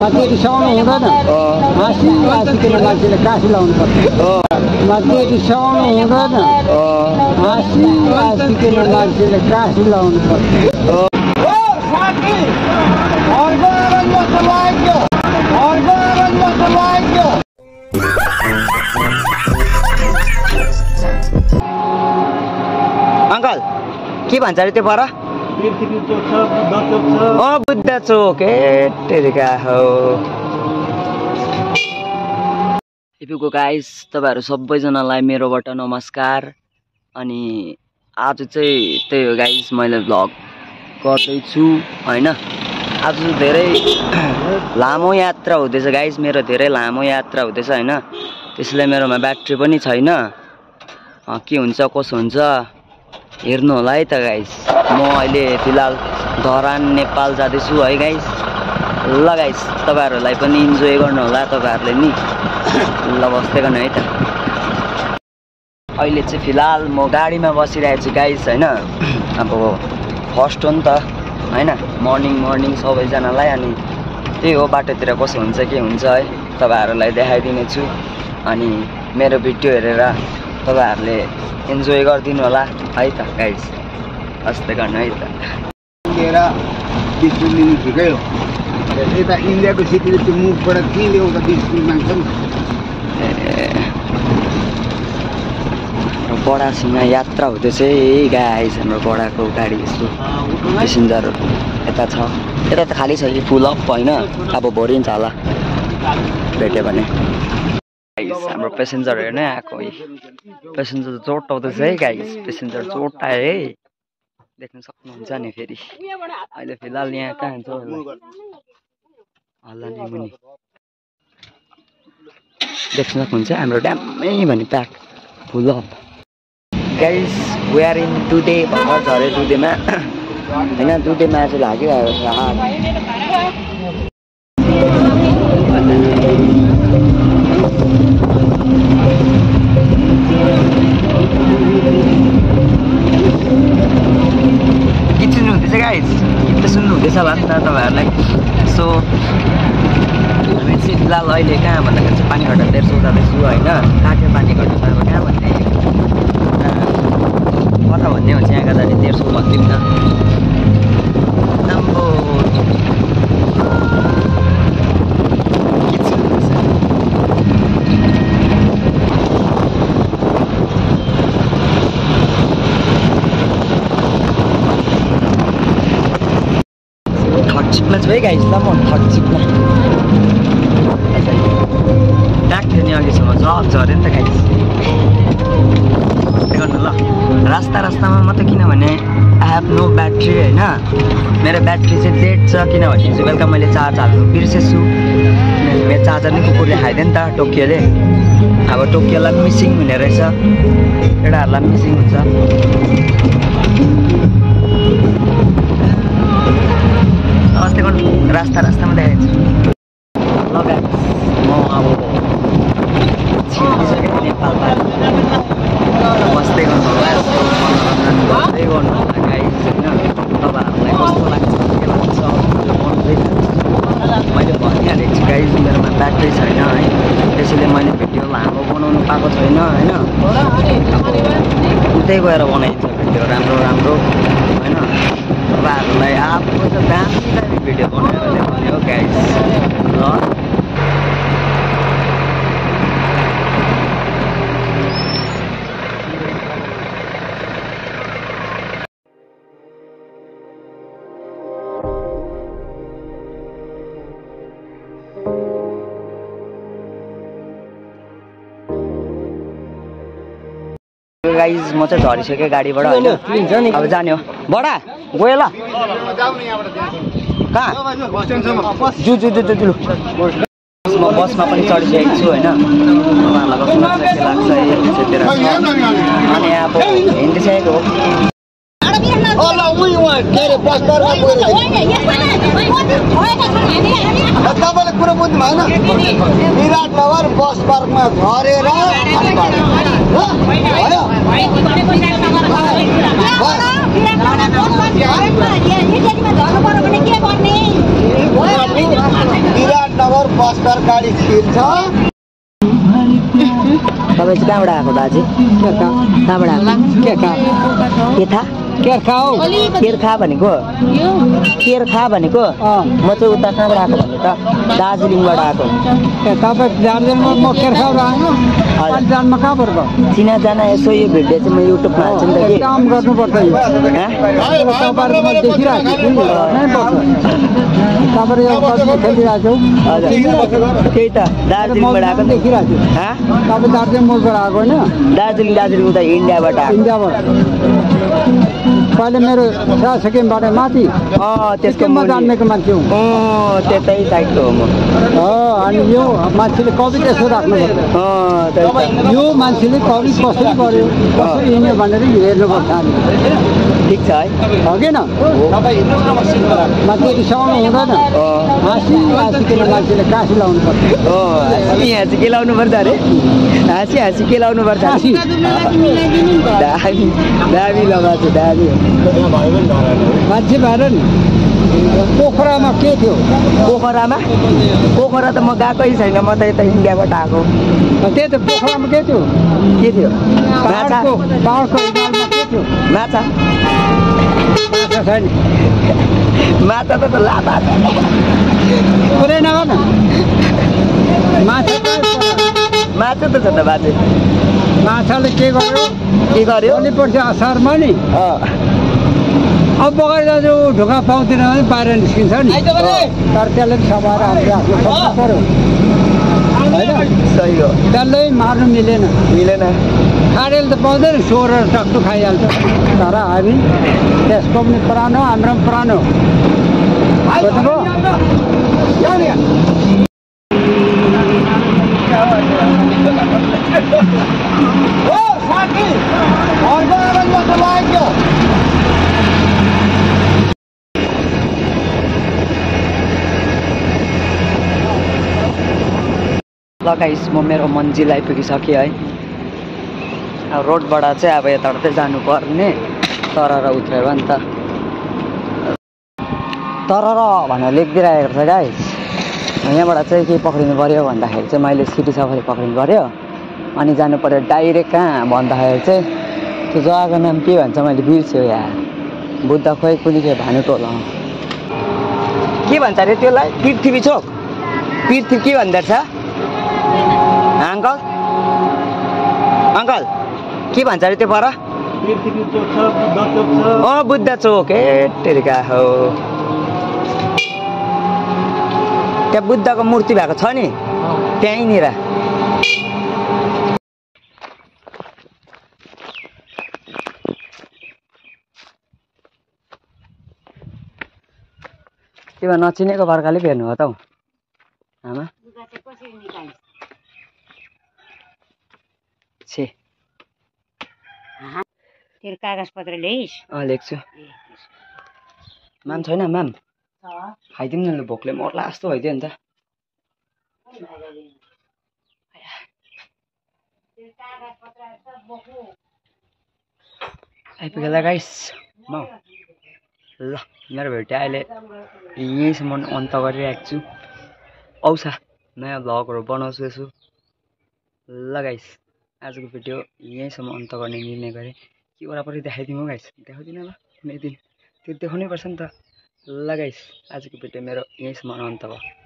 मान्छे रिसाउनु हुँदैन हाँसी हाँसिकन मान्छेले कासी लाउनु पर्छ मान्छे रिसाउनु हुँदैन हाँसी हाँसिकन मान्छेले कासी लाउनु पर्छ अंकल के भन्छ अरे त्यो पर बुद्ध चोक हेटेरिका हो इपुको गाइस तपाईहरु सबैजनालाई मेरोबाट नमस्कार अनि आज चाहिँ त्यही हो गाइस मैले भ्लग गर्दै छु हैन आज धेरै लामो यात्रा हुँदैछ गाइस मेरो धेरै लामो यात्रा हुँदैछ हैन त्यसले मेरोमा ब्याट्री पनि छैन के हुन्छ कसो हुन्छ हेर्नु होला है त गाइस म अहिले फिलहाल धरान नेपाल जाँदैछु है गाइस ल गाइस तपाईहरुलाई पनि इन्जोय गर्नु होला तपाईहरुले नि ल बस्दै गर्नु है त अहिले चाहिँ फिलहाल म गाडीमा बसिरहेको छु गाइस हैन अब फर्स्ट हो नि त हैन मर्निङ सबैजनालाई अनि त्यही हो बाटोतिर कसो हुन्छ के हुन्छ है तपाईहरुलाई देखाइदिने छु अनि मेरो भिडियो हेरेर तपाईहरुले इन्जोय गर्दिनु होला है त गाइस अस्ते गर्नु है त लिएर बिस्कुट ठिकै हो यता इन्डियाको सिटीले त्यो मुखबाट के ल्याउँदा बिस्कुट माग्छ नि बडासँग यात्रा हुँदैछ है गाइस हाम्रो बडाको गाडी यसो पेसेन्जर यता छ यता त खाली छ कि फुल अप होइन अब भरिन्छ होला भेट्यो भने हाम्रो पेसेन्जर हेर्न आएको पेसेन्जर जोटाउँदैछ है गाइस पेसेन्जर जोटाए है देख्न सक्नुहुन्छ नि फेरि अहिले फिलहाल यहाँ कहाँ हुन्छ हल्ला नि मुनि देख्न सक्नुहुन्छ हाम्रो ड्यामै भने pack full up guys we are in दुधे भर्खर झऱ्यो दुधेमा होइन दुधेमा चाहिँ लागिरहेको छ हात गीत सुन्नुहुँदैछ गाइस गीत सुन्नुहुँदैछ होला नि त तपाईँहरूलाई सो हामी चाहिँ फिलहाल अहिले कहाँ भन्दाखेरि चाहिँ पानी खट्टा तेर्सो जाँदैछु होइन काठे पानी खट्टा अब कहाँ भन्ने कता भन्ने हो चाहिँ यहाँ जाँदा तेर्सो भनिदिउँ न राम्रो थर्चिपमा छु है गाइस ल म थर्चिपमा ट्याक थियो नि अघिसम्म झऱ्यो नि त गाइस गर्नु ल रास्तामा मात्रै किनभने आई हेभ नो ब्याट्री होइन मेरो ब्याट्री चाहिँ डेड छ किनभने हिजो बेलुका मैले चार्ज हाल्नु बिर्सेछु मेरो चार्जर नै कुकुरले खाइदियो नि त टोकियोले अब टोकियोलाई मिसिङ हुने रहेछ केटाहरूलाई मिसिङ हुन्छ अस्ति रास्तामा देखाइदिन्छु ल गाइस म अब छिरिसकेँ नेपालमा बस्दै गर्नु होला गर्दै गर्नु होला गाइस होइन तपाईँहरूलाई कस्तो लाग्छ के लाग्छ मैले भनिहालेको छु गाइस मेरोमा ब्याट्री छैन है त्यसैले मैले भिडियो लामो बनाउनु पाएको छैन होइन उतै गएर बनाइन्छ भिडियो राम्रो होइन तपाईँहरूलाई आफ्नो त दामी भिडियो बनाएर देखाउने हो गाइस ल गाइस म चाहिँ झरिसकेँ गाडीबाट होइन अब जाने हो बडा गयो ल कहाँ जु म बसमा पनि चढिसकेको छु होइन अनि अब हिँडिसकेको हो तपाईँले कुरो बुझ्नु भएन विराटनगर बस पार्कमा झरेर विराट विराटनगर बसकर गाडी छिर्छ। तपाईँ चाहिँ कहाँबाट आएको दाजु? कहाँबाट आएको? केर्खा हो। केर्खा भनेको केर्खा भनेको म चाहिँ उता कहाँबाट आएको भने त दार्जिलिङबाट आएको। तपाईँ दार्जिलिङमा म केर्खाबाट आएको जानमा कहाँबाट भयो? चिनाजाना यसो यो भिडियो चाहिँ म युट्युबमा हाल्छु नि त कि काम गर्नुपर्छ तपाईँहरूकोमा देखिरहेको छु खेलिरहेको छु। त्यही त दार्जिलिङबाट आएको देखिरहेको छु। तपाईँ दार्जिलिङ मोडबाट आएको होइन? दार्जिलिङ उता इन्डियाबाट आएको। इन्डियाबाट पहिले मेरो सिक्किमबाट माथि त्यसको म जान्नेको मान्छे हुँ। त्यतै साइडको हो म। अनि यो मान्छेले कवि त्यसो राख्नुपर्छ। यो मान्छेले कवि कसरी गर्यो कसरी हिँड्यो भनेर हेर्नुपर्छ हामी। ठिक छ है हगेन मान्छे रिसाउनु हुँदैन। हाँसिकन मान्छेले काशी लाउनु पर्छ। हाँसी के लाउनु पर्छ अरे? हाँसी के लाउनु पर्छ? दामी लगाएको छु दामी। मान्छे भएर नि पोखरामा के थियो? पोखरा त म गएकै छैन, म त यता इन्डियाबाट आएको। त्यही त पोखरामा के थियो? पहाडको हिमालमा के थियो? माछा छैन। माछा त लाभा पुरै नगर न माछा त छ त बाजे। माछाले के गर्यो? पर्छ असारमा नि अब बगाएर जान्छ ढोका पाउँदैन भने बाहिर निस्किन्छ नि। तर त्यसले समाएर हामीले आफ्नो सक्नु पऱ्यो होइन? सही हो। त्यसलाई मार्नु मिलेन। खाडेल त पाउँदैन, सोह्र टक्टु खाइहाल्छ। तर हामी त्यसको पनि पुरानो हाम्रो पनि पुरानो ल गाइस म मेरो मन्जिल आइपुगिसकेँ है। अब रोडबाट चाहिँ अब यताबाट चाहिँ जानुपर्ने तरर उत्रेर नि त। तरर भनेर लेखिदिइरहेको छ गाइस। यहाँबाट चाहिँ के पक्रिनु पऱ्यो भन्दाखेरि चाहिँ मैले सिटी सफारी पक्रिनु पऱ्यो। अनि जानु पऱ्यो डाइरेक्ट कहाँ भन्दाखेरि चाहिँ त्यो जग्गाको नाम के भन्छ मैले बिर्स्यो यार। बुद्ध खोइ कुनै के भानुटोल के भन्छ अरे त्यसलाई? पृथ्वी चोक के भन्दो रहेछ अङ्कल के भन्छ अरे त्यो पर? बुद्ध चोक टेरिका हो। त्यहाँ बुद्धको मूर्ति भएको छ नि त्यहीँनिर। त्यो नचिनेको प्रकारले हेर्नु हो त हौ आमा। छे तेरो कागज पत्र ल्याइस्? लेख्छु। माम छैन? माम खाइदिउँ न ल, भोकले मर्ला जस्तो भइदियो नि त। आइपुगेला गाइस म। ल मेरो भिडियो अहिले यहीँसम्म अन्त गरिरहेको छु। आउँछ नयाँ भ्लगहरू बनाउँछु यसो। ल गाइस आजको भिडियो यहीँसम्म अन्त गर्ने निर्णय गरेँ। के वरापरि देखाइदिउँ गाइस? देखाउँदिनँ ल कुनै दिन, त्यो देखाउनै पर्छ नि त। ल गाइस आजको भिडियो मेरो यहीँसम्म अन्त भयो।